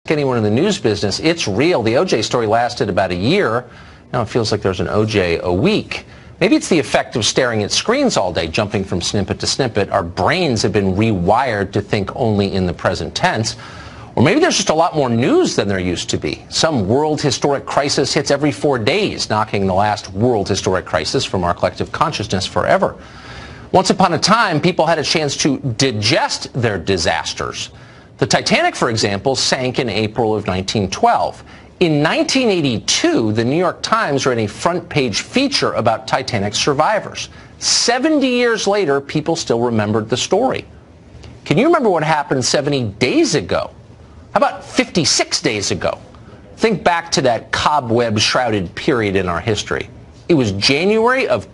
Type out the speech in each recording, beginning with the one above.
Anyone in the news business, it's real. The O.J. story lasted about a year. Now it feels like there's an O.J. a week. Maybe it's the effect of staring at screens all day, jumping from snippet to snippet. Our brains have been rewired to think only in the present tense. Or maybe there's just a lot more news than there used to be. Some world historic crisis hits every 4 days, knocking the last world historic crisis from our collective consciousness forever. Once upon a time, people had a chance to digest their disasters. The Titanic, for example, sank in April of 1912. In 1982, the New York Times ran a front-page feature about Titanic survivors. 70 years later, people still remembered the story. Can you remember what happened 70 days ago? How about 56 days ago? Think back to that cobweb-shrouded period in our history. It was January of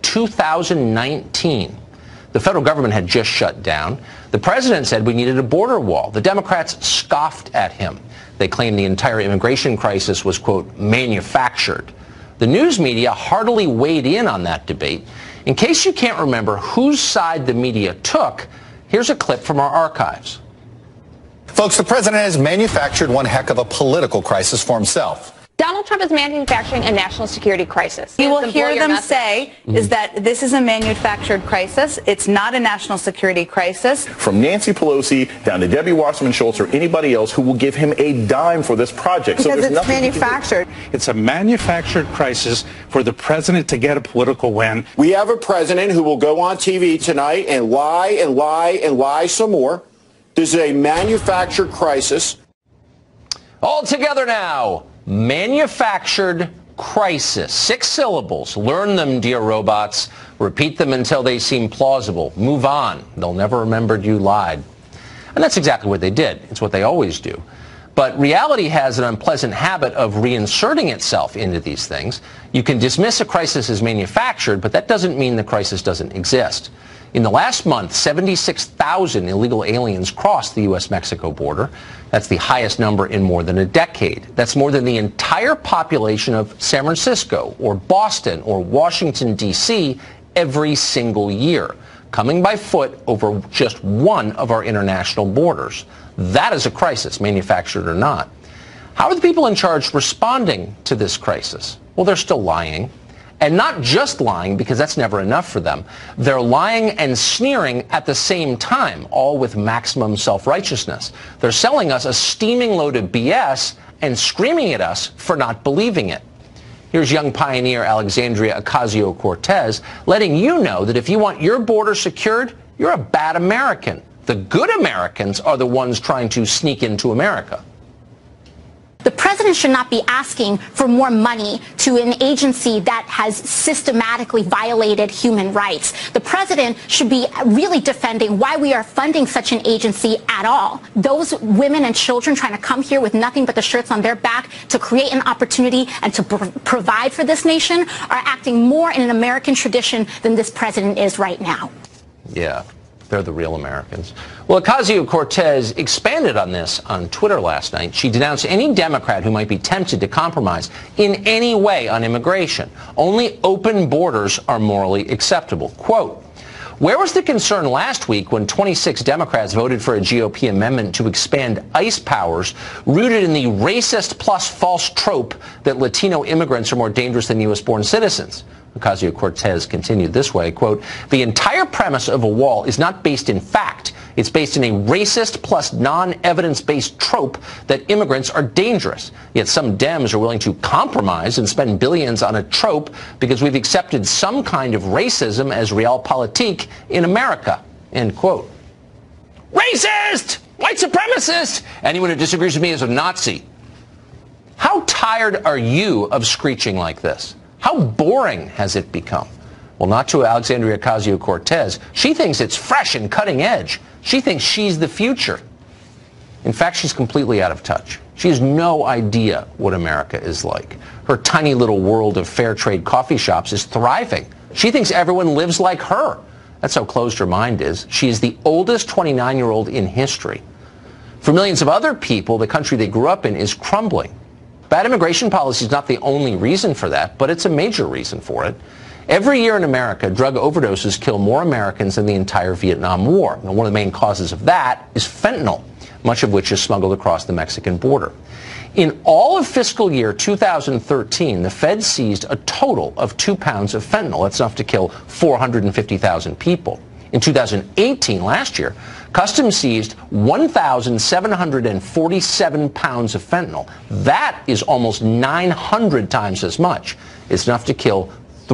2019. The federal government had just shut down. The president said we needed a border wall. The Democrats scoffed at him. They claimed the entire immigration crisis was, quote, manufactured. The news media heartily weighed in on that debate. In case you can't remember whose side the media took, here's a clip from our archives. Folks, the president has manufactured one heck of a political crisis for himself. Donald Trump is manufacturing a national security crisis. You will hear them say is that this is a manufactured crisis. It's not a national security crisis. From Nancy Pelosi down to Debbie Wasserman Schultz or anybody else who will give him a dime for this project. Because so it's manufactured. It's a manufactured crisis for the president to get a political win. We have a president who will go on TV tonight and lie and lie and lie some more. This is a manufactured crisis. All together now. Manufactured crisis. 6 syllables. Learn them, dear robots. Repeat them until they seem plausible. Move on. They'll never remember you lied. And that's exactly what they did. It's what they always do. But reality has an unpleasant habit of reinserting itself into these things. You can dismiss a crisis as manufactured, but that doesn't mean the crisis doesn't exist. In the last month, 76,000 illegal aliens crossed the U.S.-Mexico border. That's the highest number in more than a decade. That's more than the entire population of San Francisco or Boston or Washington, D.C. every single year, coming by foot over just one of our international borders. That is a crisis, manufactured or not. How are the people in charge responding to this crisis? Well, they're still lying. And not just lying, because that's never enough for them. They're lying and sneering at the same time, all with maximum self-righteousness. They're selling us a steaming load of BS and screaming at us for not believing it. Here's young pioneer Alexandria Ocasio-Cortez letting you know that if you want your border secured, you're a bad American. The good Americans are the ones trying to sneak into America. The president should not be asking for more money to an agency that has systematically violated human rights. The president should be really defending why we are funding such an agency at all. Those women and children trying to come here with nothing but the shirts on their back to create an opportunity and to provide for this nation are acting more in an American tradition than this president is right now. Yeah. They're the real Americans. Well, Ocasio-Cortez expanded on this on Twitter last night. She denounced any Democrat who might be tempted to compromise in any way on immigration. Only open borders are morally acceptable. Quote, where was the concern last week when 26 Democrats voted for a GOP amendment to expand ICE powers rooted in the racist plus false trope that Latino immigrants are more dangerous than U.S.-born citizens? Ocasio-Cortez continued this way, quote, the entire premise of a wall is not based in fact. It's based in a racist plus non-evidence-based trope that immigrants are dangerous. Yet some Dems are willing to compromise and spend billions on a trope because we've accepted some kind of racism as realpolitik in America, end quote. Racist! White supremacist! Anyone who disagrees with me is a Nazi. How tired are you of screeching like this? How boring has it become? Well, not to Alexandria Ocasio-Cortez. She thinks it's fresh and cutting edge. She thinks she's the future. In fact, she's completely out of touch. She has no idea what America is like. Her tiny little world of fair trade coffee shops is thriving. She thinks everyone lives like her. That's how closed her mind is. She is the oldest 29-year-old in history. For millions of other people, the country they grew up in is crumbling. Bad immigration policy is not the only reason for that, but it's a major reason for it. Every year in America, drug overdoses kill more Americans than the entire Vietnam War. Now, one of the main causes of that is fentanyl, much of which is smuggled across the Mexican border. In all of fiscal year 2013, the Fed seized a total of 2 pounds of fentanyl. That's enough to kill 450,000 people. In 2018, last year, Customs seized 1,747 pounds of fentanyl. That is almost 900 times as much. It's enough to kill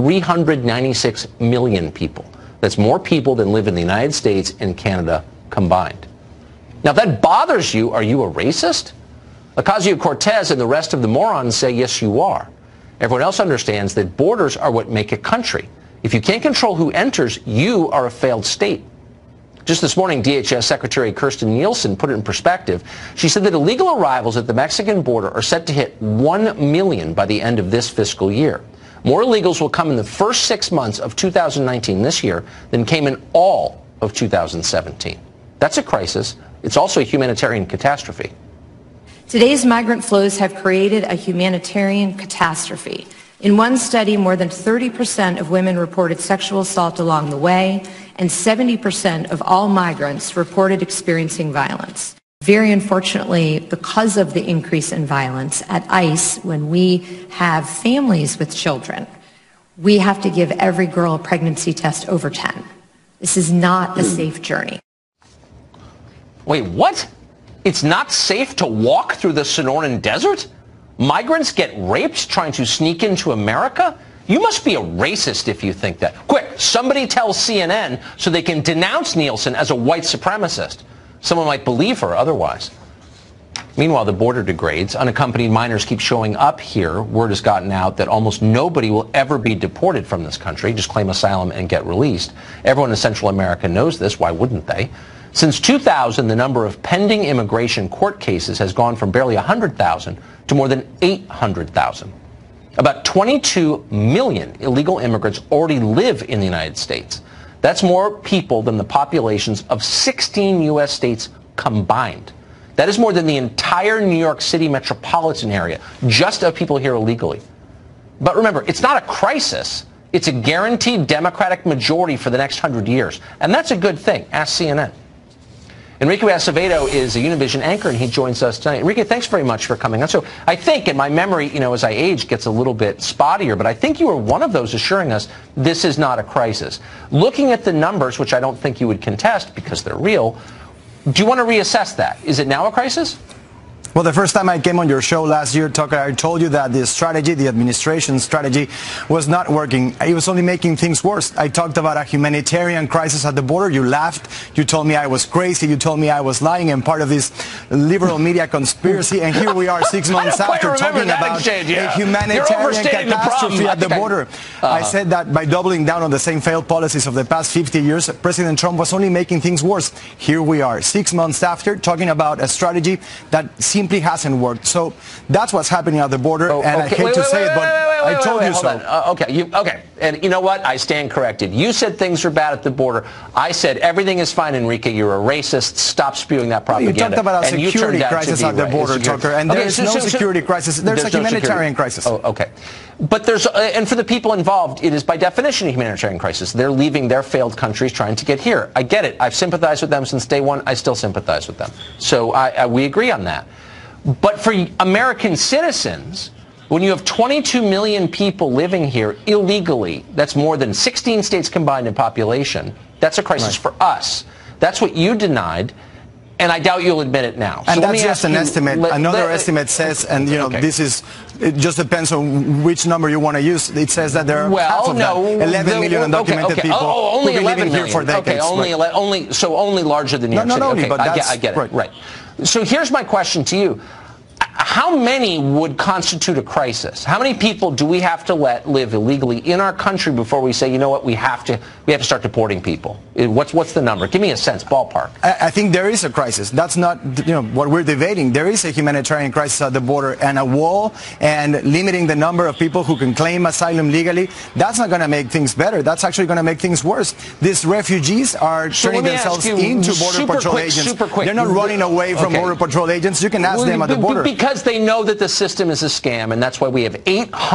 396 million people. That's more people than live in the United States and Canada combined. Now, if that bothers you, are you a racist? Ocasio-Cortez and the rest of the morons say, yes, you are. Everyone else understands that borders are what make a country. If you can't control who enters, you are a failed state. Just this morning, DHS Secretary Kirstjen Nielsen put it in perspective. She said that illegal arrivals at the Mexican border are set to hit 1 million by the end of this fiscal year. More illegals will come in the first 6 months of 2019 this year than came in all of 2017. That's a crisis. It's also a humanitarian catastrophe. Today's migrant flows have created a humanitarian catastrophe. In one study, more than 30% of women reported sexual assault along the way, and 70% of all migrants reported experiencing violence. Very unfortunately, because of the increase in violence at ICE, when we have families with children, we have to give every girl a pregnancy test over 10. This is not a safe journey. Wait, what? It's not safe to walk through the Sonoran Desert? Migrants get raped trying to sneak into America? You must be a racist if you think that. Quick, somebody tell CNN so they can denounce Nielsen as a white supremacist. Someone might believe her otherwise. Meanwhile, the border degrades. Unaccompanied minors keep showing up here. Word has gotten out that almost nobody will ever be deported from this country. Just claim asylum and get released. Everyone in Central America knows this. Why wouldn't they? Since 2000, the number of pending immigration court cases has gone from barely 100,000 to more than 800,000. About 22 million illegal immigrants already live in the United States. That's more people than the populations of 16 U.S. states combined. That is more than the entire New York City metropolitan area, just of people here illegally. But remember, it's not a crisis. It's a guaranteed Democratic majority for the next 100 years. And that's a good thing. Ask CNN. Enrique Acevedo is a Univision anchor, and he joins us tonight. Enrique, thanks very much for coming on. So I think, and my memory, as I age, gets a little bit spottier, but I think you were one of those assuring us this is not a crisis. Looking at the numbers, which I don't think you would contest because they're real, do you want to reassess that? Is it now a crisis? Well, the first time I came on your show last year, Tucker, I told you that the strategy, the administration strategy, was not working. It was only making things worse. I talked about a humanitarian crisis at the border. You laughed. You told me I was crazy. You told me I was lying and part of this liberal media conspiracy. And here we are 6 months after talking about a humanitarian catastrophe at the border. I said that by doubling down on the same failed policies of the past 50 years, President Trump was only making things worse. Here we are 6 months after talking about a strategy that simply hasn't worked. So that's what's happening at the border, and I hate to say it, but I told you so. Okay, and you know what? I stand corrected. You said things are bad at the border. I said everything is fine, Enrique. You're a racist. Stop spewing that propaganda. You talked about a security crisis at the border, Tucker, and there's no security crisis. There's a humanitarian crisis. Oh, okay. But there's, and for the people involved, it is by definition a humanitarian crisis. They're leaving their failed countries trying to get here. I get it. I've sympathized with them since day one. I still sympathize with them. So we agree on that. But for American citizens, when you have 22 million people living here illegally, that's more than 16 states combined in population, that's a crisis for us. That's what you denied, and I doubt you'll admit it now. And that's just an estimate. Another estimate says, and this is, it just depends on which number you want to use. It says that there are half of that, 11 million undocumented people only who have been living here for decades. Only larger than New York City. Not only, but I get it. Right. So here's my question to you. How many would constitute a crisis? How many people do we have to let live illegally in our country before we say, you know what, we have to we have to start deporting people? What's the number? Give me a sense, ballpark. I think there is a crisis. That's not what we're debating. There is a humanitarian crisis at the border, and a wall and limiting the number of people who can claim asylum legally, that's not going to make things better. That's actually going to make things worse. These refugees are turning themselves into Border Patrol agents. They're not running away from Border Patrol agents. You can ask them at the border. Because they know that the system is a scam, and that's why we have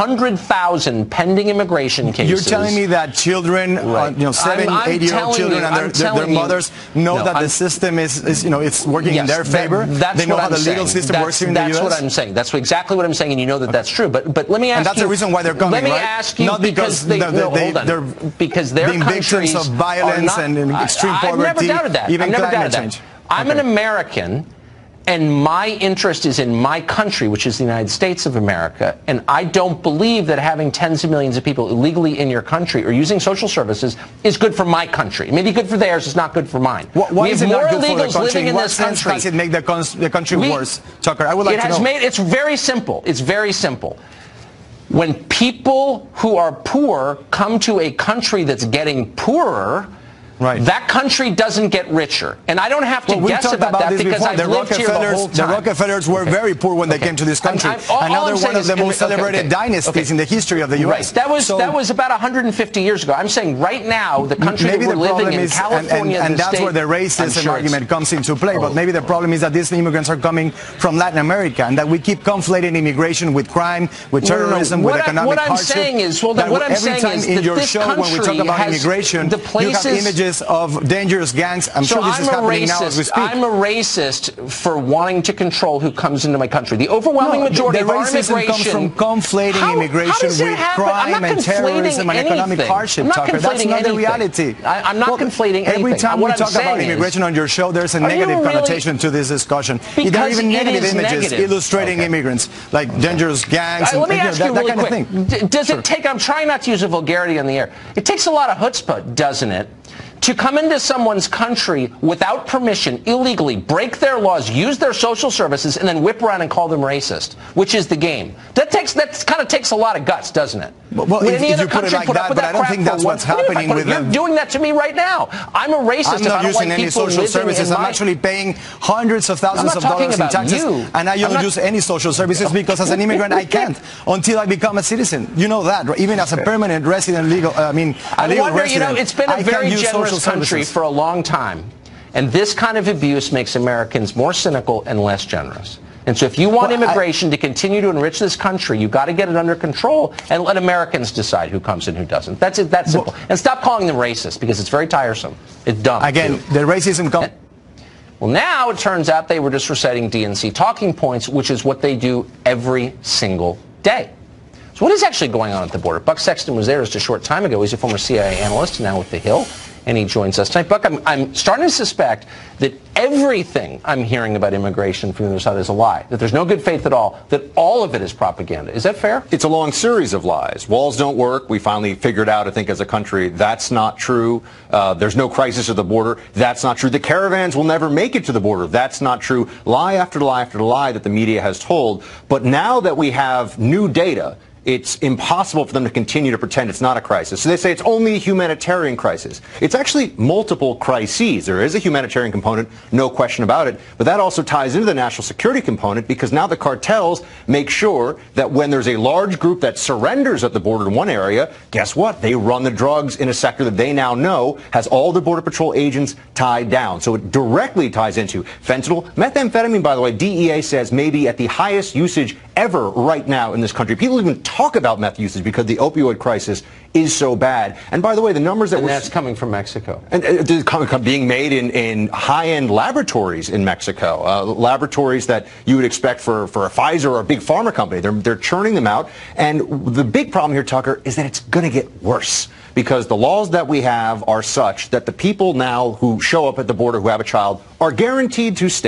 800,000 pending immigration cases. You're telling me that children, 7, 8-year-old children and their mothers know that the system is it's working in their favor? They know how the legal system works here in the U.S.? That's what I'm saying. That's exactly what I'm saying, and you know that that's true. But let me ask you... And that's the reason why they're coming, right? Let me ask you, not because they're being victims of violence and extreme poverty, I've never doubted that. even climate change. I'm an American, and my interest is in my country, which is the United States of America, and I don't believe that having tens of millions of people illegally in your country or using social services is good for my country. It may be good for theirs, it's not good for mine. Why is it not good for the country? Living in what this sense country. does it make the country worse, Tucker? I would like to know. It's very simple. It's very simple. When people who are poor come to a country that's getting poorer, that country doesn't get richer. And I don't have to guess about that because I've lived here the whole time. The Rockefellers were very poor when they came to this country. And now they're one of the most celebrated dynasties in the history of the U.S. That was about 150 years ago. I'm saying right now, the country that we're living in, California, and that's where the racism argument comes into play. But maybe the problem is that these immigrants are coming from Latin America and that we keep conflating immigration with crime, with terrorism, with economic hardship. What I'm saying is, every time in your show when we talk about immigration, you have images of dangerous gangs. I'm sure this is happening now as we speak. I'm a racist for wanting to control who comes into my country. The overwhelming majority of our immigration comes from conflating immigration with crime and terrorism and economic hardship, Tucker. That's not the reality. I'm not conflating anything. Every time we talk about immigration on your show, there's a negative connotation to this discussion. There are even negative images illustrating immigrants, like dangerous gangs and let me ask you that really kind of quick. thing. Does it take, I'm trying not to use a vulgarity on the air, it takes a lot of chutzpah, doesn't it, to come into someone's country without permission, illegally, break their laws, use their social services, and then whip around and call them racist, which is the game. That kind of takes a lot of guts, doesn't it? Well, if you put it like that, but I don't think that's what's happening with You're doing that to me right now. I'm a racist. I'm not using any social services. I'm actually paying hundreds of thousands of dollars in taxes, and I don't use any social services because as an immigrant I can't until I become a citizen. You know that, right? Even as a permanent resident, a legal resident. It's been a very generous country for a long time, and this kind of abuse makes Americans more cynical and less generous. And so if you want immigration to continue to enrich this country, you've got to get it under control and let Americans decide who comes and who doesn't. That's it. That's simple. And stop calling them racist because it's very tiresome. It's dumb. Again, the racism comes... Well, now it turns out they were just reciting DNC talking points, which is what they do every single day. So what is actually going on at the border? Buck Sexton was there just a short time ago. He's a former CIA analyst, now with The Hill, and he joins us tonight. Buck, I'm starting to suspect that everything I'm hearing about immigration from the other side is a lie, that there's no good faith at all, that all of it is propaganda. Is that fair? It's a long series of lies. Walls don't work. We finally figured out, I think, as a country, that's not true. There's no crisis at the border. That's not true. The caravans will never make it to the border. That's not true. Lie after lie after lie that the media has told. But now that we have new data, it's impossible for them to continue to pretend it's not a crisis. So they say it's only a humanitarian crisis. It's actually multiple crises. There is a humanitarian component, no question about it, but that also ties into the national security component because now the cartels make sure that when there's a large group that surrenders at the border in one area, guess what? They run the drugs in a sector that they now know has all the Border Patrol agents tied down. So it directly ties into fentanyl. Methamphetamine, by the way, DEA says may be at the highest usage ever right now in this country. People even talk about meth usage because the opioid crisis is so bad. And by the way, the numbers that that's coming from Mexico. And being made in high-end laboratories in Mexico, laboratories that you would expect for a Pfizer or a big pharma company. They're churning them out. And the big problem here, Tucker, is that it's going to get worse because the laws that we have are such that the people now who show up at the border who have a child are guaranteed to stay.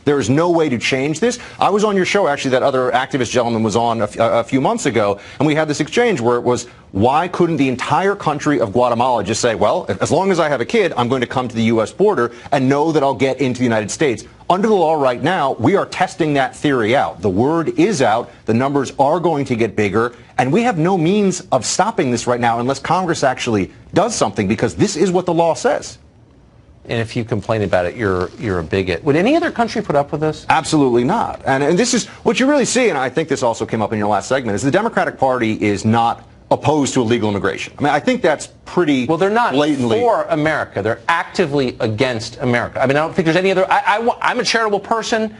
There is no way to change this. I was on your show, actually, that other activist gentleman was on a few months ago, and we had this exchange where it was, why couldn't the entire country of Guatemala just say, well, as long as I have a kid, I'm going to come to the U.S. border and know that I'll get into the United States. Under the law right now, we are testing that theory out. The word is out. The numbers are going to get bigger. And we have no means of stopping this right now unless Congress actually does something, because this is what the law says. And if you complain about it, you're a bigot. Would any other country put up with this? Absolutely not. And this is what you really see, and I think this also came up in your last segment, is the Democratic Party is not opposed to illegal immigration. I mean, I think that's pretty Well, they're not blatantly for America. They're actively against America. I mean, I don't think there's any other... I'm a charitable person.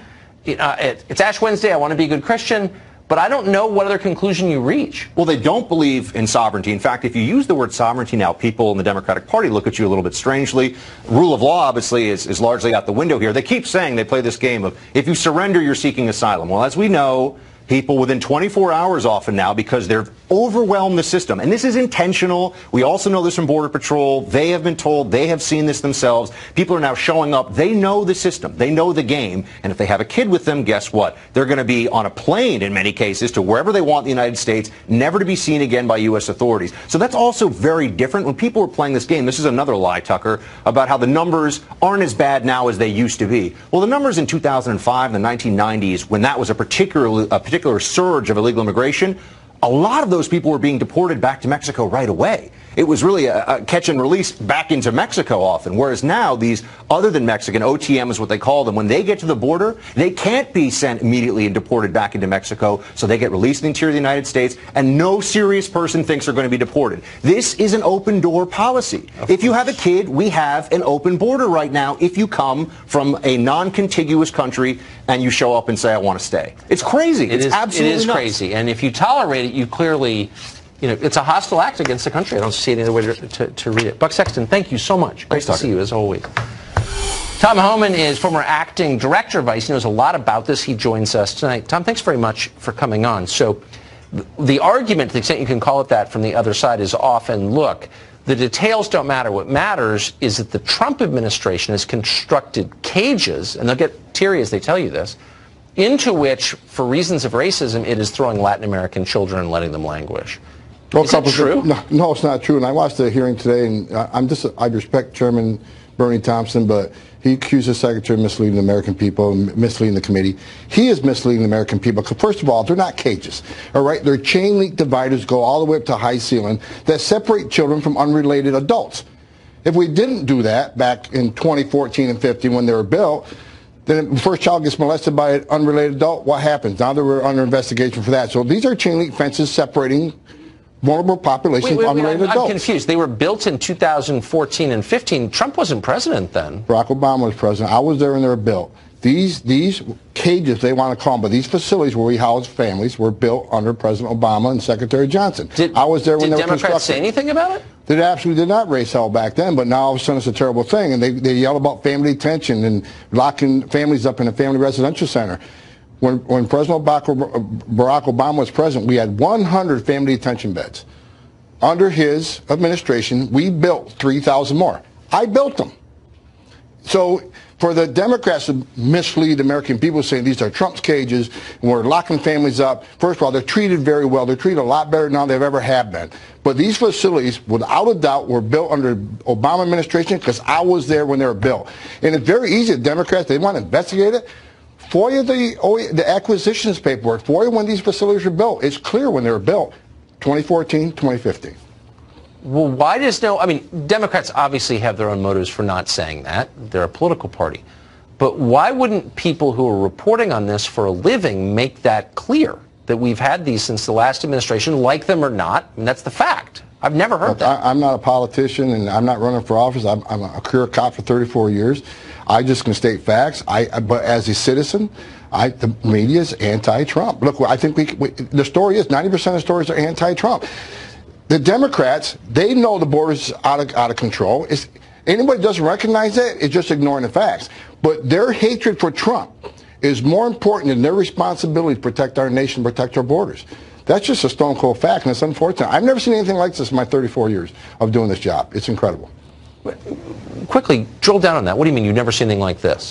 It's Ash Wednesday. I want to be a good Christian. But I don't know what other conclusion you reach. Well, they don't believe in sovereignty. In fact, if you use the word sovereignty now, people in the Democratic Party look at you a little bit strangely. Rule of law, obviously, is largely out the window here. They keep saying, they play this game of, if you surrender, you're seeking asylum. Well, as we know, people within 24 hours often now, because they've overwhelmed the system. And this is intentional. We also know this from Border Patrol. They have been told. They have seen this themselves. People are now showing up. They know the system. They know the game. And if they have a kid with them, guess what? They're going to be on a plane in many cases to wherever they want in the United States, never to be seen again by U.S. authorities. So that's also very different. When people are playing this game, this is another lie, Tucker, about how the numbers aren't as bad now as they used to be. Well, the numbers in 2005 and the 1990s, when that was a particular surge of illegal immigration, a lot of those people were being deported back to Mexico right away. It was really a catch and release back into Mexico often, whereas now these other than Mexican, OTM is what they call them, when they get to the border, they can't be sent immediately and deported back into Mexico, so they get released in the interior of the United States, and no serious person thinks they're going to be deported. This is an open door policy. If you have a kid, we have an open border right now if you come from a non-contiguous country and you show up and say, I want to stay. It's crazy. It's absolutely nuts. Crazy. And if you tolerate it, you clearly... it's a hostile act against the country. I don't see any other way to read it. Buck Sexton, thank you so much. Great to see you, as always. Tom Homan is former acting director of ICE. He knows a lot about this. He joins us tonight. Tom, thanks very much for coming on. So the argument, to the extent you can call it that, from the other side is often, look, the details don't matter. What matters is that the Trump administration has constructed cages, and they'll get teary as they tell you this, into which, for reasons of racism, it is throwing Latin American children and letting them languish. Well, is that true? No, it's not true. And I watched the hearing today, and I respect Chairman Bernie Thompson, but he accused the Secretary of misleading the American people, misleading the committee. He is misleading the American people because, first of all, they're not cages, all right? They're chain link dividers, go all the way up to high ceiling, that separate children from unrelated adults. If we didn't do that back in 2014 and 15 when they were built, then the first child gets molested by an unrelated adult, what happens? Now that we're under investigation for that. So these are chain link fences separating vulnerable population from unrelated adults. I'm confused. They were built in 2014 and 15. Trump wasn't president then. Barack Obama was president. I was there when they were built. These cages, they want to call them, but these facilities where we house families were built under President Obama and Secretary Johnson. I was there when they were constructed. Did Democrats say anything about it? They absolutely did not raise hell back then, but now all of a sudden it's a terrible thing. And they yell about family detention and locking families up in a family residential center. When President Barack Obama was president, we had 100 family detention beds. Under his administration, we built 3,000 more. I built them. So for the Democrats to mislead American people saying these are Trump's cages and we're locking families up, first of all, they're treated very well. They're treated a lot better now than they've ever have been. But these facilities, without a doubt, were built under Obama administration because I was there when they were built. And it's very easy. The Democrats, they want to investigate it. FOIA the acquisitions paperwork. FOIA when these facilities were built. It's clear when they were built, 2014, 2015. Well, why does I mean, Democrats obviously have their own motives for not saying that. They're a political party. But why wouldn't people who are reporting on this for a living make that clear, that we've had these since the last administration, like them or not? I mean, that's the fact. I've never heard that. I'm not a politician, and I'm not running for office. I'm a career cop for 34 years. I just can state facts. But as a citizen, the media is anti-Trump. Look, I think the story is 90% of the stories are anti-Trump. The Democrats, they know the border's out of control. Anybody who doesn't recognize that is just ignoring the facts. But their hatred for Trump is more important than their responsibility to protect our nation, protect our borders. That's just a stone cold fact, and it's unfortunate. I've never seen anything like this in my 34 years of doing this job. It's incredible. Quickly, drill down on that. What do you mean you've never seen anything like this?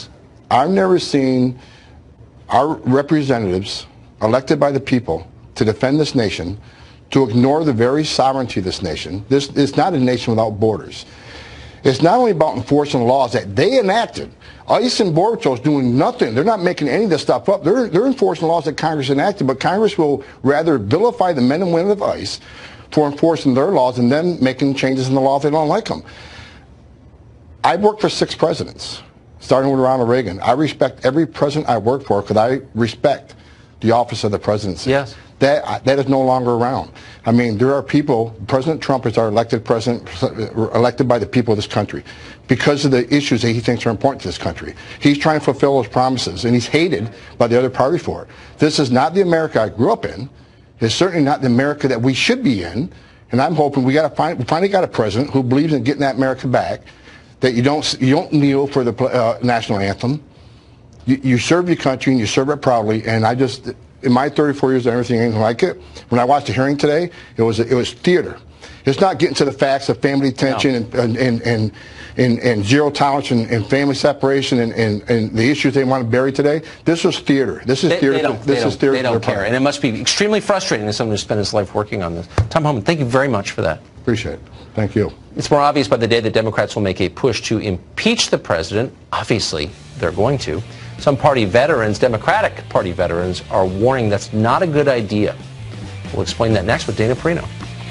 I've never seen our representatives elected by the people to defend this nation to ignore the very sovereignty of this nation. This is not a nation without borders. It's not only about enforcing laws that they enacted. ICE and Border Patrol is doing nothing. They're not making any of this stuff up. They're enforcing laws that Congress enacted, but Congress will rather vilify the men and women of ICE for enforcing their laws and then making changes in the law if they don't like them. I've worked for 6 presidents, starting with Ronald Reagan. I respect every president I worked for because I respect the office of the presidency. Yes. That is no longer around. I mean, there are people, President Trump is our elected president, elected by the people of this country because of the issues that he thinks are important to this country. He's trying to fulfill those promises, and he's hated by the other party for it. This is not the America I grew up in. It's certainly not the America that we should be in, and I'm hoping we finally got a president who believes in getting that America back, that you don't kneel for the national anthem. You serve your country, and you serve it proudly, and I just... In my 34 years, I've never seen anything like it. When I watched the hearing today, it was theater. It's not getting to the facts of family tension and zero tolerance and family separation and the issues they want to bury today. This was theater. This is theater. They don't care, and it must be extremely frustrating as someone who spent his life working on this. Tom Homan, thank you very much for that. Appreciate it. Thank you. It's more obvious by the day that Democrats will make a push to impeach the president. Obviously, they're going to. Some party veterans, Democratic Party veterans, are warning that's not a good idea. We'll explain that next with Dana Perino.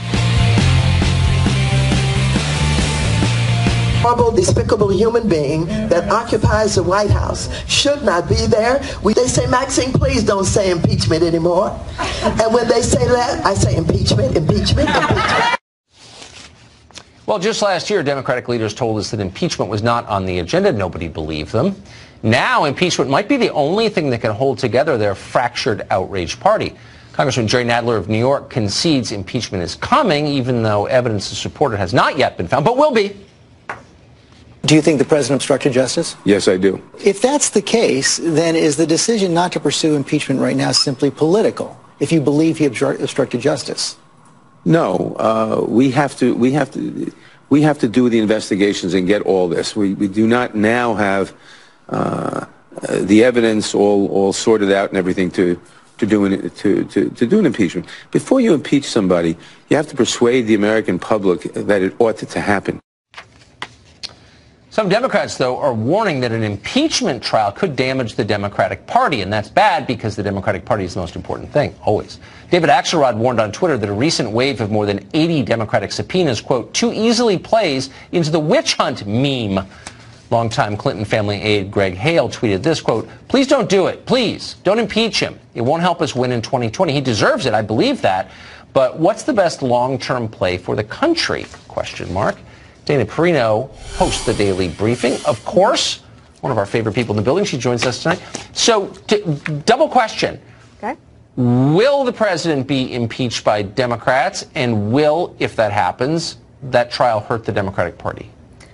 Horrible, despicable human being that occupies the White House should not be there. They say, Maxine, please don't say impeachment anymore. And when they say that, I say impeachment, impeachment, impeachment. Well, just last year, Democratic leaders told us that impeachment was not on the agenda. Nobody believed them. Now, impeachment might be the only thing that can hold together their fractured, outraged party. Congressman Jerry Nadler of New York concedes impeachment is coming, even though evidence to support it has not yet been found, but will be. Do you think the president obstructed justice? Yes, I do. If that's the case, then is the decision not to pursue impeachment right now simply political, if you believe he obstructed justice? No, we have to do the investigations and get all this. We do not now have the evidence all sorted out and everything to do an impeachment. Before you impeach somebody, you have to persuade the American public that it ought to happen. Some Democrats, though, are warning that an impeachment trial could damage the Democratic Party, and that's bad because the Democratic Party is the most important thing, always. David Axelrod warned on Twitter that a recent wave of more than 80 Democratic subpoenas, quote, too easily plays into the witch hunt meme. Longtime Clinton family aide Greg Hale tweeted this, quote, please don't do it. Please don't impeach him. It won't help us win in 2020. He deserves it. I believe that. But what's the best long-term play for the country? Question mark. Dana Perino hosts the Daily Briefing, of course, one of our favorite people in the building. She joins us tonight. So, double question. Okay. Will the president be impeached by Democrats? And will, if that happens, that trial hurt the Democratic Party?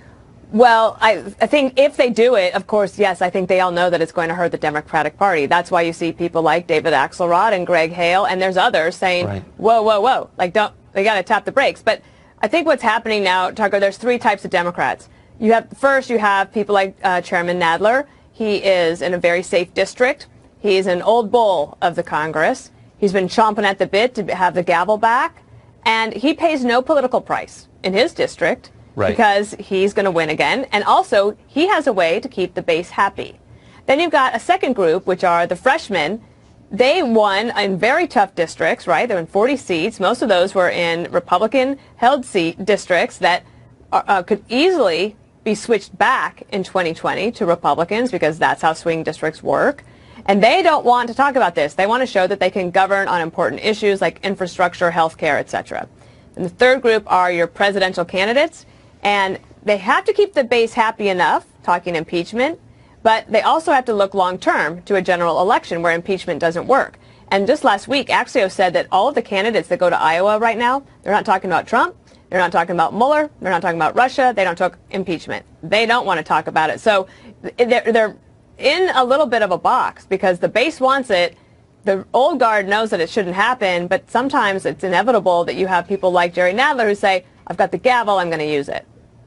Well, I think if they do it, of course, yes, I think they all know that it's going to hurt the Democratic Party. That's why you see people like David Axelrod and Greg Hale, and there's others saying, right, whoa, whoa, whoa, like, they got to tap the brakes. But I think what's happening now, Tucker, there's 3 types of Democrats. First, you have people like Chairman Nadler. He is in a very safe district. He's an old bull of the Congress. He's been chomping at the bit to have the gavel back. And he pays no political price in his district. Right. Because he's going to win again. And also, he has a way to keep the base happy. Then you've got a second group, which are the freshmen. They won in very tough districts, right? They're in 40 seats. Most of those were in Republican-held districts that could easily be switched back in 2020 to Republicans because that's how swing districts work. And they don't want to talk about this. They want to show that they can govern on important issues like infrastructure, health care, etc. And the third group are your presidential candidates. And they have to keep the base happy enough, talking impeachment, but they also have to look long-term to a general election where impeachment doesn't work. And just last week, Axios said that all of the candidates that go to Iowa right now, they're not talking about Trump, they're not talking about Mueller, they're not talking about Russia, they don't talk impeachment. They don't want to talk about it. So they're in a little bit of a box because the base wants it. The old guard knows that it shouldn't happen, but sometimes it's inevitable that you have people like Jerry Nadler who say, I've got the gavel, I'm going to use it.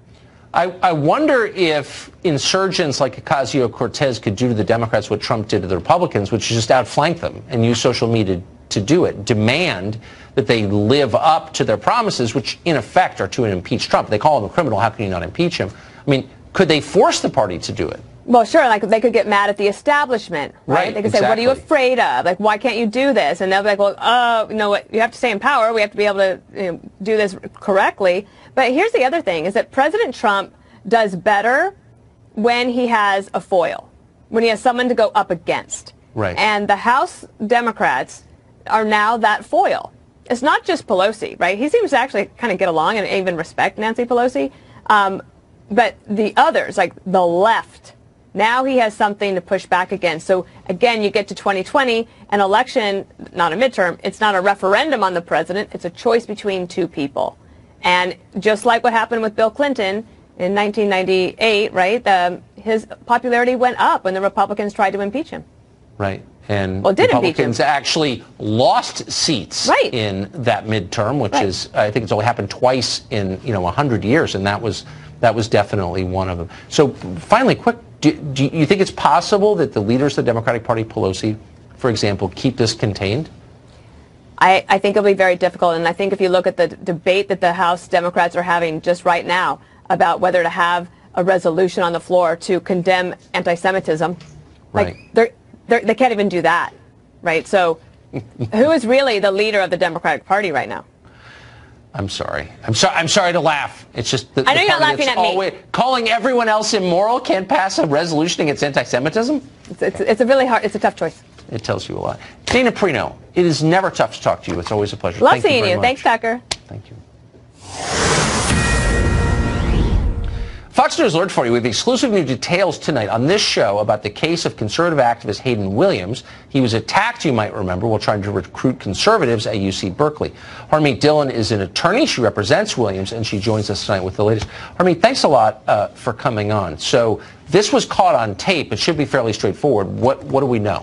I wonder if insurgents like Ocasio-Cortez could do to the Democrats what Trump did to the Republicans, which is just outflank them and use social media to do it. Demand that they live up to their promises, which in effect are to impeach Trump. They call him a criminal. How can you not impeach him? I mean, could they force the party to do it? Well, sure. Like they could get mad at the establishment, right? They could say, "What are you afraid of? Like, why can't you do this?" And they'll be like, "Well, you know what? You have to stay in power. We have to be able to do this correctly." But here's the other thing: is that President Trump does better when he has a foil, when he has someone to go up against. Right. And the House Democrats are now that foil. It's not just Pelosi, right? He seems to actually kind of get along and even respect Nancy Pelosi. But the others, like the left, now he has something to push back against. So again, you get to 2020, an election, not a midterm, it's not a referendum on the president, it's a choice between two people. And just like what happened with Bill Clinton in 1998, right, his popularity went up when the Republicans tried to impeach him. Right. And did Republicans actually lost seats in that midterm, which is, I think it's only happened twice in 100 years, and that was definitely one of them. So finally, quick, do you think it's possible that the leaders of the Democratic Party, Pelosi, for example, keep this contained? I think it'll be very difficult, and I think if you look at the debate that the House Democrats are having just right now about whether to have a resolution on the floor to condemn anti-Semitism, like they can't even do that, right? So who is really the leader of the Democratic Party right now? I'm sorry. I'm sorry to laugh. It's just I know you're not laughing at me. Calling everyone else immoral can't pass a resolution against anti-Semitism? It's a really hard, it's a tough choice. It tells you a lot. Dana Perino, it is never tough to talk to you. It's always a pleasure. Love seeing you. Thanks, Tucker. Thank you. Fox News alert for you with exclusive new details tonight on this show about the case of conservative activist Hayden Williams. He was attacked, you might remember, while trying to recruit conservatives at UC Berkeley. Harmeet Dillon is an attorney. She represents Williams, and she joins us tonight with the latest. Harmeet, thanks a lot for coming on. So this was caught on tape. It should be fairly straightforward. What do we know?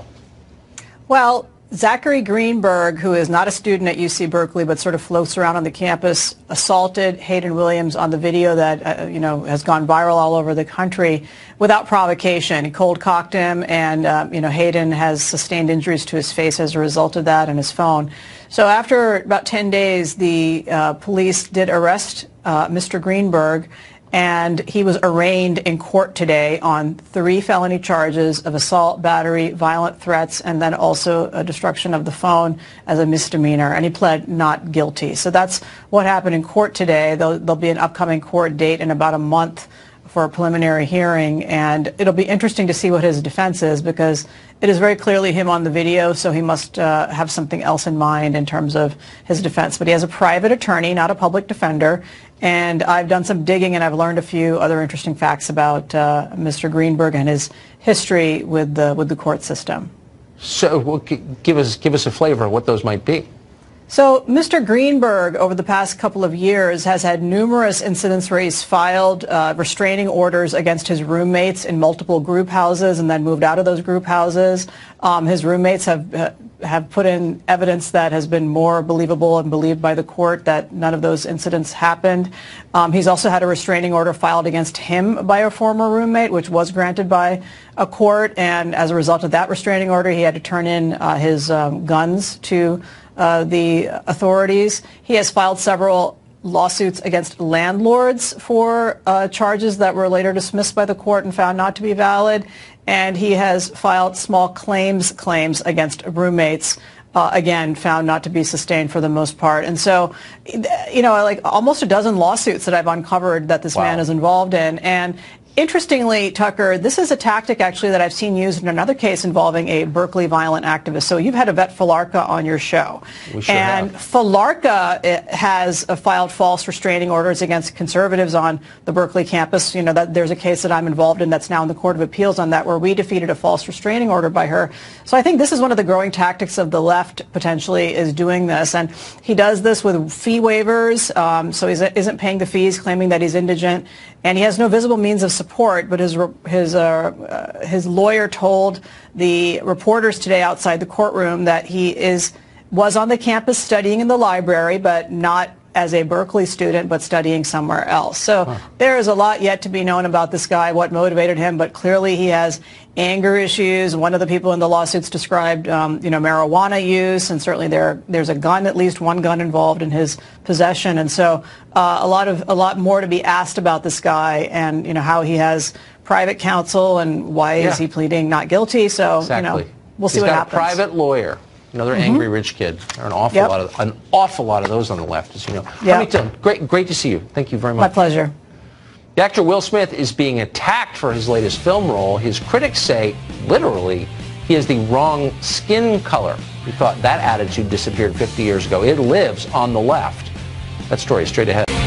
Well, Zachary Greenberg, who is not a student at UC Berkeley but sort of floats around on the campus, assaulted Hayden Williams on the video that has gone viral all over the country without provocation. He cold-cocked him, and Hayden has sustained injuries to his face as a result of that and his phone. So after about 10 days, the police did arrest Mr. Greenberg, and he was arraigned in court today on 3 felony charges of assault, battery, violent threats, and then also a destruction of the phone as a misdemeanor, and he pled not guilty. So that's what happened in court today. There'll be an upcoming court date in about a month for a preliminary hearing, and it'll be interesting to see what his defense is, because it is very clearly him on the video, so he must have something else in mind in terms of his defense. But he has a private attorney, not a public defender, and I've done some digging and I've learned a few other interesting facts about Mr. Greenberg and his history with the court system. So give us a flavor of what those might be. So Mr. Greenberg, over the past couple of years, has had numerous incidents where he's filed restraining orders against his roommates in multiple group houses and then moved out of those group houses. His roommates have put in evidence that has been more believable and believed by the court that none of those incidents happened. He's also had a restraining order filed against him by a former roommate, which was granted by a court, and as a result of that restraining order, he had to turn in his guns to the authorities. He has filed several lawsuits against landlords for charges that were later dismissed by the court and found not to be valid. And he has filed small claims against roommates, again, found not to be sustained for the most part. And so, like almost a dozen lawsuits that I've uncovered that this man is involved in. And interestingly, Tucker, this is a tactic actually that I've seen used in another case involving a Berkeley violent activist. So you've had Yvette Falarka on your show. We sure and have. Falarka has filed false restraining orders against conservatives on the Berkeley campus. That there's a case that I'm involved in that's now in the Court of Appeals on that, where we defeated a false restraining order by her. So I think this is one of the growing tactics of the left, potentially, is doing this. And he does this with fee waivers, so he isn't paying the fees, claiming that he's indigent. And he has no visible means of support, but his lawyer told the reporters today outside the courtroom that he was on the campus studying in the library, but not as a Berkeley student but studying somewhere else. So there is a lot yet to be known about this guy, what motivated him, but clearly he has anger issues. One of the people in the lawsuits described, marijuana use, and certainly there's a gun, at least one gun involved in his possession. And so a lot more to be asked about this guy, and how he has private counsel and why is he pleading not guilty. So we'll see what happens. He's got a private lawyer. Another angry rich kid. There are an awful lot of those on the left, as you know. Great to see you. Thank you very much. My pleasure. The actor Will Smith is being attacked for his latest film role. His critics say, literally, he has the wrong skin color. We thought that attitude disappeared 50 years ago. It lives on the left. That story is straight ahead.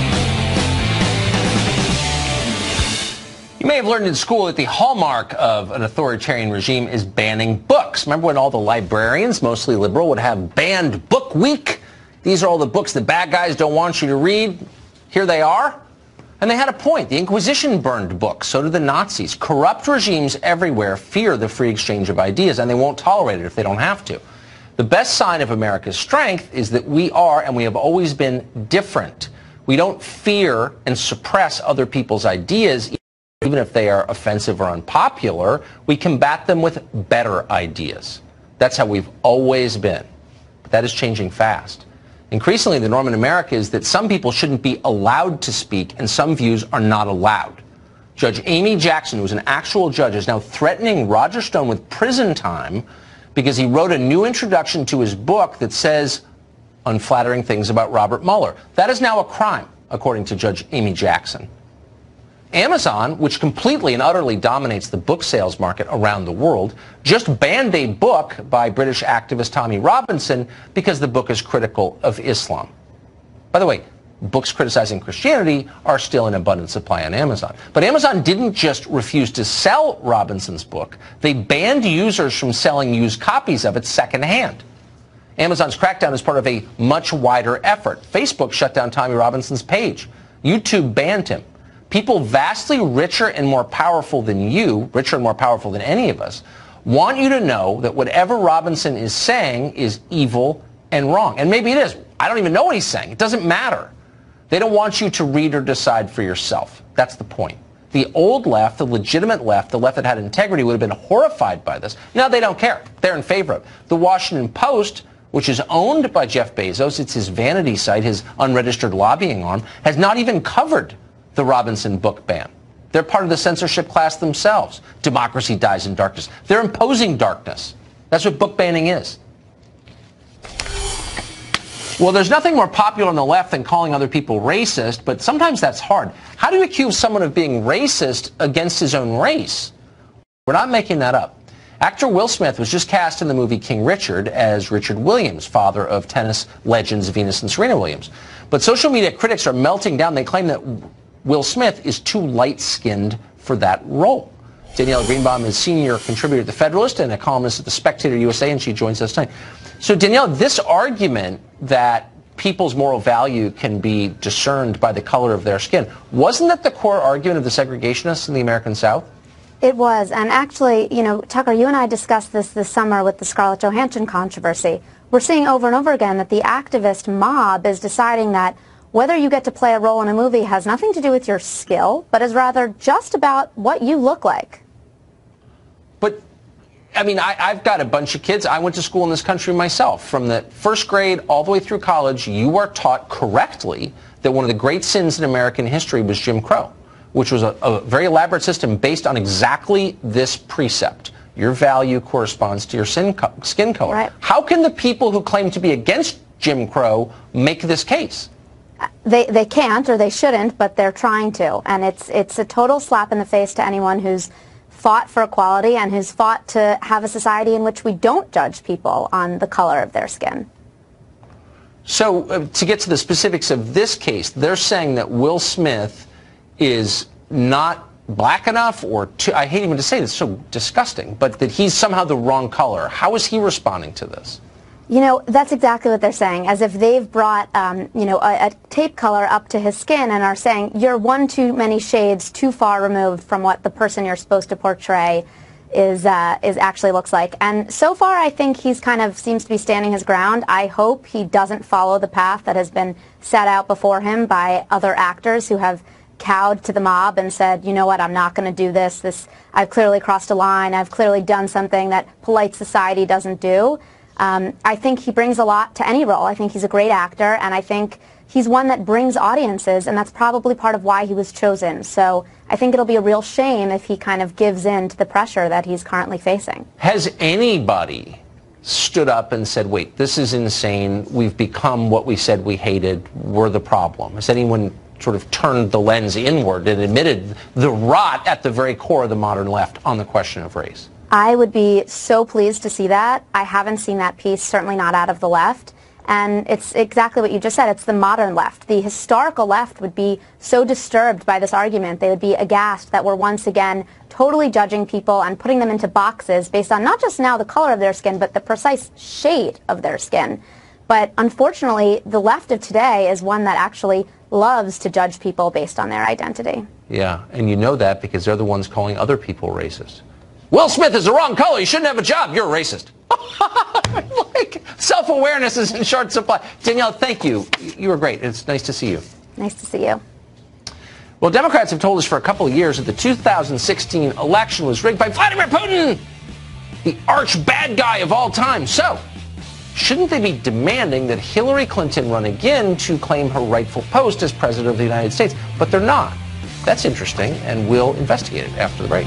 You may have learned in school that the hallmark of an authoritarian regime is banning books. Remember when all the librarians, mostly liberal, would have banned book week? These are all the books the bad guys don't want you to read. Here they are. And they had a point. The Inquisition burned books. So did the Nazis. Corrupt regimes everywhere fear the free exchange of ideas, and they won't tolerate it if they don't have to. The best sign of America's strength is that we are, and we have always been, different. We don't fear and suppress other people's ideas, even if they are offensive or unpopular. We combat them with better ideas. That's how we've always been. But that is changing fast. Increasingly, the norm in America is that some people shouldn't be allowed to speak and some views are not allowed. Judge Amy Jackson, who's an actual judge, is now threatening Roger Stone with prison time because he wrote a new introduction to his book that says unflattering things about Robert Mueller. That is now a crime, according to Judge Amy Jackson. Amazon, which completely and utterly dominates the book sales market around the world, just banned a book by British activist Tommy Robinson because the book is critical of Islam. By the way, books criticizing Christianity are still in abundant supply on Amazon. But Amazon didn't just refuse to sell Robinson's book. They banned users from selling used copies of it secondhand. Amazon's crackdown is part of a much wider effort. Facebook shut down Tommy Robinson's page. YouTube banned him. People vastly richer and more powerful than you, richer and more powerful than any of us, want you to know that whatever Robinson is saying is evil and wrong. And maybe it is. I don't even know what he's saying. It doesn't matter. They don't want you to read or decide for yourself. That's the point. The old left, the legitimate left, the left that had integrity, would have been horrified by this. Now they don't care. They're in favor of it. The Washington Post, which is owned by Jeff Bezos, it's his vanity site, his unregistered lobbying arm, has not even covered the Robinson book ban. They're part of the censorship class themselves. Democracy dies in darkness. They're imposing darkness. That's what book banning is. Well, there's nothing more popular on the left than calling other people racist, but sometimes that's hard. How do you accuse someone of being racist against his own race? We're not making that up. Actor Will Smith was just cast in the movie King Richard as Richard Williams, father of tennis legends Venus and Serena Williams. But social media critics are melting down. They claim that Will Smith is too light-skinned for that role. Danielle Greenbaum is senior contributor at The Federalist and a columnist at The Spectator USA, and she joins us tonight. So, Danielle, this argument that people's moral value can be discerned by the color of their skin, wasn't that the core argument of the segregationists in the American South? It was. And actually, Tucker, you and I discussed this summer with the Scarlett Johansson controversy. We're seeing over and over again that the activist mob is deciding that whether you get to play a role in a movie has nothing to do with your skill, but is rather just about what you look like. But, I mean, I've got a bunch of kids. I went to school in this country myself. From the first grade all the way through college, you are taught correctly that one of the great sins in American history was Jim Crow, which was a very elaborate system based on exactly this precept. Your value corresponds to your skin color. Right. How can the people who claim to be against Jim Crow make this case? They can't, or they shouldn't, but they're trying to. And it's a total slap in the face to anyone who's fought for equality and who's fought to have a society in which we don't judge people on the color of their skin. So to get to the specifics of this case, they're saying that Will Smith is not black enough, or I hate even to say it, it's so disgusting, but that he's somehow the wrong color. How is he responding to this? That's exactly what they're saying, as if they've brought, a tape color up to his skin and are saying, you're one too many shades too far removed from what the person you're supposed to portray is actually looks like. And so far, I think he's kind of seems to be standing his ground. I hope he doesn't follow the path that has been set out before him by other actors who have cowed to the mob and said, you know what, I'm not going to do this. I've clearly crossed a line. I've clearly done something that polite society doesn't do. I think he brings a lot to any role. I think he's a great actor, and I think he's one that brings audiences, and that's probably part of why he was chosen. So I think it'll be a real shame if he kind of gives in to the pressure that he's currently facing. Has anybody stood up and said, wait, this is insane, we've become what we said we hated, we're the problem? Has anyone sort of turned the lens inward and admitted the rot at the very core of the modern left on the question of race? I would be so pleased to see that. I haven't seen that piece, certainly not out of the left. And it's exactly what you just said. It's the modern left. The historical left would be so disturbed by this argument. They would be aghast that we're once again totally judging people and putting them into boxes based on not just now the color of their skin, but the precise shade of their skin. But unfortunately, the left of today is one that actually loves to judge people based on their identity. Yeah, and you know that because they're the ones calling other people racist. Will Smith is the wrong color. You shouldn't have a job. You're a racist. Like, self-awareness is in short supply. Danielle, thank you. You were great. It's nice to see you. Nice to see you. Well, Democrats have told us for a couple of years that the 2016 election was rigged by Vladimir Putin, the arch bad guy of all time. So, shouldn't they be demanding that Hillary Clinton run again to claim her rightful post as president of the United States? But they're not. That's interesting, and we'll investigate it after the break.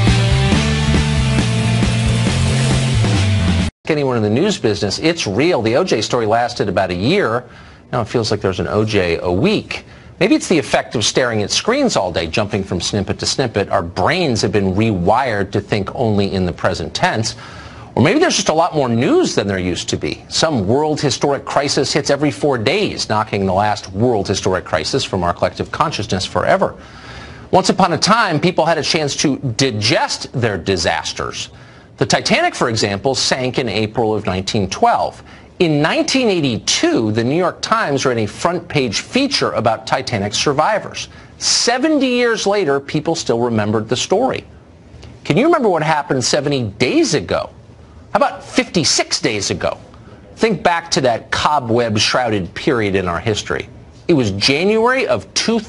Anyone in the news business, it's real. The OJ story lasted about a year. Now it feels like there's an OJ a week. Maybe it's the effect of staring at screens all day, jumping from snippet to snippet. Our brains have been rewired to think only in the present tense. Or maybe there's just a lot more news than there used to be. Some world historic crisis hits every 4 days, knocking the last world historic crisis from our collective consciousness forever. Once upon a time, people had a chance to digest their disasters. The Titanic, for example, sank in April of 1912. In 1982, the New York Times ran a front-page feature about Titanic survivors. 70 years later, people still remembered the story. Can you remember what happened 70 days ago? How about 56 days ago? Think back to that cobweb-shrouded period in our history. It was January of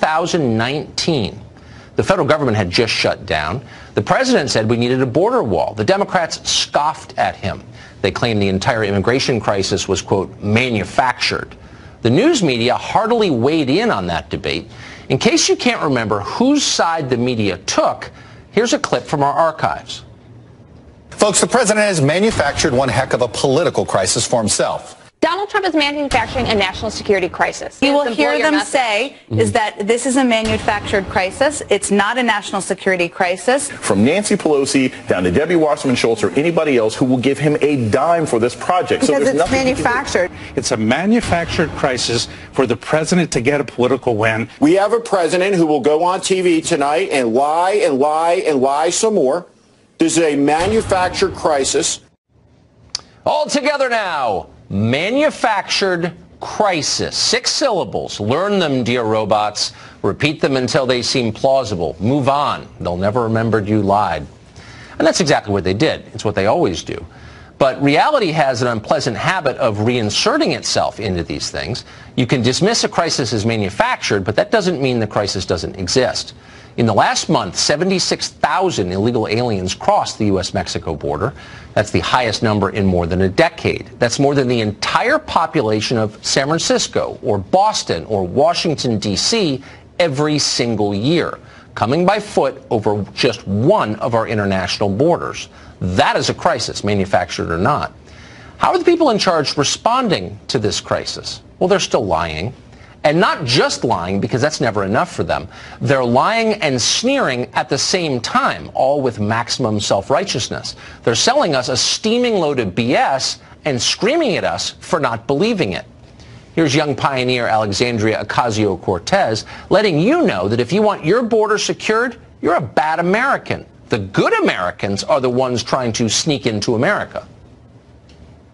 2019. The federal government had just shut down. The president said we needed a border wall. The Democrats scoffed at him. They claimed the entire immigration crisis was, quote, manufactured. The news media heartily weighed in on that debate. In case you can't remember whose side the media took, here's a clip from our archives. Folks, the president has manufactured one heck of a political crisis for himself. Donald Trump is manufacturing a national security crisis. You will hear them say is that this is a manufactured crisis. It's not a national security crisis. From Nancy Pelosi down to Debbie Wasserman Schultz or anybody else who will give him a dime for this project. Because so it's manufactured. It's a manufactured crisis for the president to get a political win. We have a president who will go on TV tonight and lie and lie and lie some more. This is a manufactured crisis. All together now. Manufactured crisis. 6 syllables. Learn them, dear robots. Repeat them until they seem plausible. Move on. They'll never remember you lied. And that's exactly what they did. It's what they always do. But reality has an unpleasant habit of reinserting itself into these things. You can dismiss a crisis as manufactured, but that doesn't mean the crisis doesn't exist. In the last month, 76,000 illegal aliens crossed the U.S.-Mexico border. That's the highest number in more than a decade. That's more than the entire population of San Francisco or Boston or Washington, D.C. every single year, coming by foot over just one of our international borders. That is a crisis, manufactured or not. How are the people in charge responding to this crisis? Well, they're still lying. And not just lying, because that's never enough for them. They're lying and sneering at the same time, all with maximum self-righteousness. They're selling us a steaming load of BS and screaming at us for not believing it. Here's young pioneer Alexandria Ocasio-Cortez letting you know that if you want your border secured, you're a bad American. The good Americans are the ones trying to sneak into America.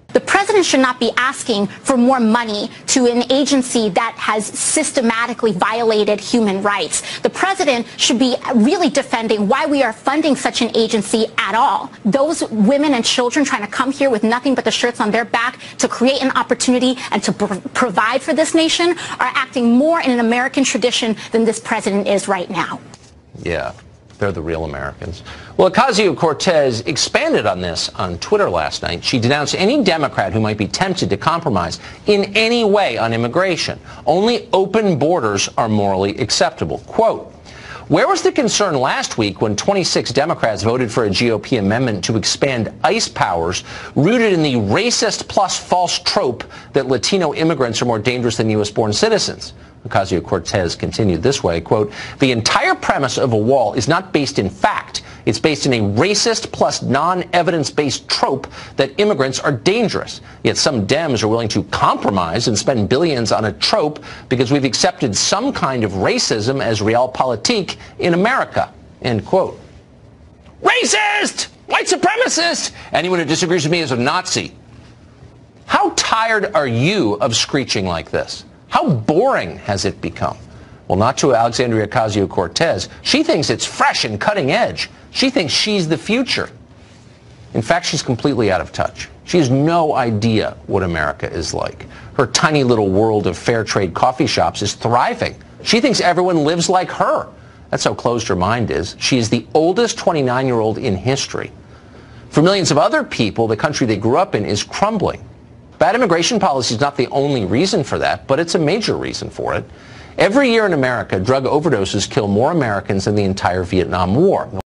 The president should not be asking for more money to an agency that has systematically violated human rights. The president should be really defending why we are funding such an agency at all. Those women and children trying to come here with nothing but the shirts on their back to create an opportunity and to provide for this nation are acting more in an American tradition than this president is right now. Yeah. They're the real Americans. Well, Ocasio-Cortez expanded on this on Twitter last night. She denounced any Democrat who might be tempted to compromise in any way on immigration. Only open borders are morally acceptable. Quote, where was the concern last week when 26 Democrats voted for a GOP amendment to expand ICE powers rooted in the racist plus false trope that Latino immigrants are more dangerous than U.S.-born citizens? Ocasio-Cortez continued this way, quote, the entire premise of a wall is not based in fact. It's based in a racist plus non-evidence-based trope that immigrants are dangerous. Yet some Dems are willing to compromise and spend billions on a trope because we've accepted some kind of racism as realpolitik in America, end quote. Racist! White supremacist! Anyone who disagrees with me is a Nazi. How tired are you of screeching like this? How boring has it become? Well, not to Alexandria Ocasio-Cortez. She thinks it's fresh and cutting edge. She thinks she's the future. In fact, she's completely out of touch. She has no idea what America is like. Her tiny little world of fair trade coffee shops is thriving. She thinks everyone lives like her. That's how closed her mind is. She is the oldest 29-year-old in history. For millions of other people, the country they grew up in is crumbling. Bad immigration policy is not the only reason for that, but it's a major reason for it. Every year in America, drug overdoses kill more Americans than the entire Vietnam War.